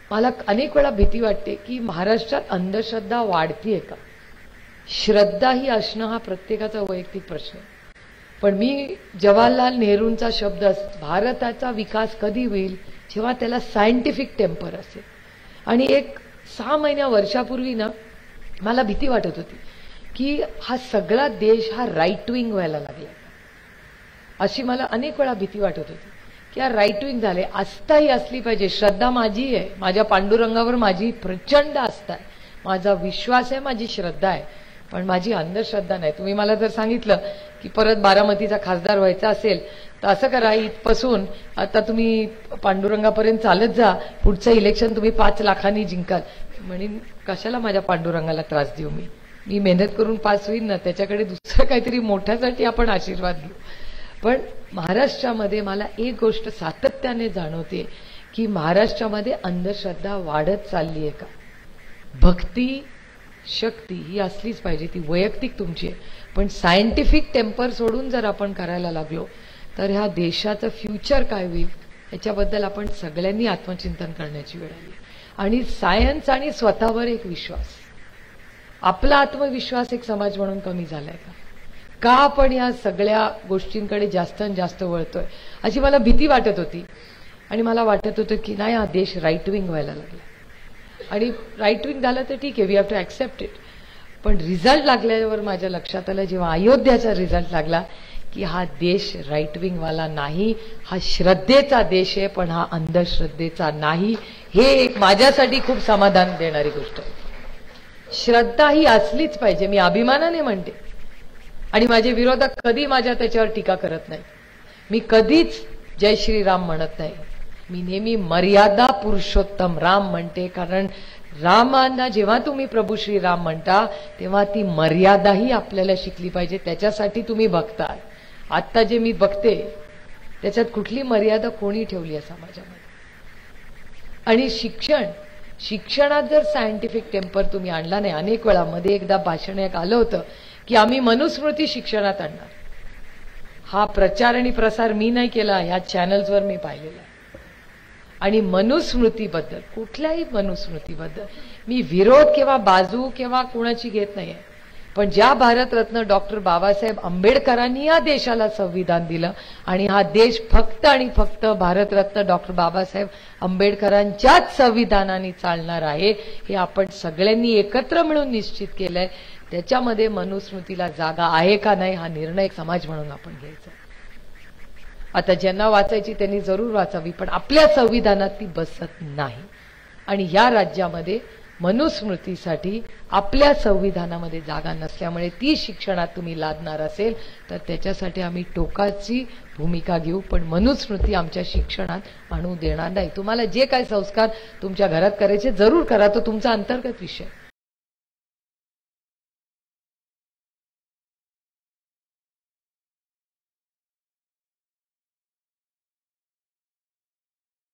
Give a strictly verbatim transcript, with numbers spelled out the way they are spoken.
मला अनेक वेळा भीती वाटते की महाराष्ट्रात अंधश्रद्धा वाढतीये का. श्रद्धा ही असणं हा प्रत्येकाचा वैयक्तिक प्रश्न आहे. पण मी जवाहरलाल नेहरूंचा शब्द, भारताचा विकास कधी होईल जेव्हा त्याला सायंटिफिक टेम्पर असेल. आणि एक सहा महिन्या वर्षापूर्वी ना मला भीती वाटत होती की हा सगळा देश हा राईट विंग व्हायला लागला, अशी मला अनेक वेळा भीती वाटत होती की हा राईट विंग झाले. आस्थाही असली पाहिजे. श्रद्धा माझी आहे, माझ्या पांडुरंगावर माझी प्रचंड आस्था आहे, माझा विश्वास आहे, माझी श्रद्धा आहे, पण माझी अंधश्रद्धा नाही. तुम्ही मला जर सांगितलं की परत बारामतीचा खासदार व्हायचा असेल तर असं करा, इथपासून आता तुम्ही पांडुरंगापर्यंत चालत जा, पुढचं इलेक्शन तुम्ही पाच लाखांनी जिंकाल. म्हणून कशाला माझ्या पांडुरंगाला त्रास देऊ, मी मी मेहनत करून पास होईन ना, त्याच्याकडे दुसरं काहीतरी मोठ्यासाठी आपण आशीर्वाद घेऊ. पण महाराष्ट्रामध्ये मला एक गोष्ट सातत्याने जाणवते की महाराष्ट्रामध्ये अंधश्रद्धा वाढत चालली आहे का. भक्ती शक्ती ही असलीच पाहिजे, ती वैयक्तिक तुमची आहे, पण सायंटिफिक टेम्पर सोडून जर आपण करायला लागलो तर ह्या देशाचं फ्युचर काय होईल याच्याबद्दल आपण सगळ्यांनी आत्मचिंतन करण्याची वेळ आली. आणि सायन्स आणि स्वतःवर एक विश्वास, आपला आत्मविश्वास एक समाज म्हणून कमी झालाय का. का आपण या सगळ्या गोष्टींकडे जास्त आणि जास्त वळतोय अशी मला भीती वाटत होती. आणि मला वाटत होतं की नाही, हा देश राईट विंग व्हायला लागला. आणि राईट विंग झालं तर ठीक आहे, we have to accept it. पण रिझल्ट लागल्यावर माझ्या लक्षात आलं, जेव्हा अयोध्याचा रिझल्ट लागला, की हा देश राईट विंग वाला नाही, हा श्रद्धेचा देश आहे, पण हा अंधश्रद्धेचा नाही. हे एक माझ्यासाठी खूप समाधान देणारी गोष्ट आहे. श्रद्धा ही असलीच पाहिजे, मी अभिमानाने म्हणते. आणि माझे विरोधक कधी माझ्या त्याच्यावर टीका करत नाही. मी कधीच जय श्रीराम म्हणत नाही, मी नेहमी मर्यादा पुरुषोत्तम राम म्हणते. कारण रामांना जेव्हा तुम्ही प्रभू श्रीराम म्हणता तेव्हा ती मर्यादाही आपल्याला शिकली पाहिजे. त्याच्यासाठी तुम्ही बघता. आत्ता जे मी बघते त्याच्यात कुठली मर्यादा कोणी ठेवली आहे समाजामध्ये. आणि शिक्षण शिक्षणात जर सायंटिफिक टेम्पर तुम्ही आणला नाही, अनेक वेळा मध्ये एकदा भाषण एक आलं होतं की आम्ही मनुस्मृती शिक्षणात आणणार. हा प्रचार आणि प्रसार मी नाही केला, ह्या चॅनल्सवर मी पाहिलेला आहे. आणि मनुस्मृतीबद्दल, कुठल्याही मनुस्मृतीबद्दल मी विरोध किंवा बाजू किंवा कुणाची घेत नाहीये. पण ज्या भारतरत्न डॉक्टर बाबासाहेब आंबेडकरांनी या देशाला संविधान दिलं, आणि हा देश फक्त आणि फक्त भारतरत्न डॉक्टर बाबासाहेब आंबेडकरांच्याच संविधानाने चालणार आहे, हे आपण सगळ्यांनी एकत्र मिळून निश्चित केलंय. त्याच्यामध्ये मनुस्मृतीला जागा आहे का नाही हा निर्णय समाज म्हणून आपण घ्यायचा. आता ज्यांना वाचायची त्यांनी जरूर वाचावी, पण आपल्या संविधानात ती बसत नाही. आणि या राज्यामध्ये मनुस्मृतीसाठी आपल्या संविधानामध्ये जागा नसल्यामुळे ती शिक्षणात तुम्ही लादणार असेल तर त्याच्यासाठी आम्ही टोकाची भूमिका घेऊ. पण मनुस्मृती आमच्या शिक्षणात आणू देणार नाही. तुम्हाला जे काही संस्कार तुमच्या घरात करायचे जरूर करा, तो तुमचा अंतर्गत विषय.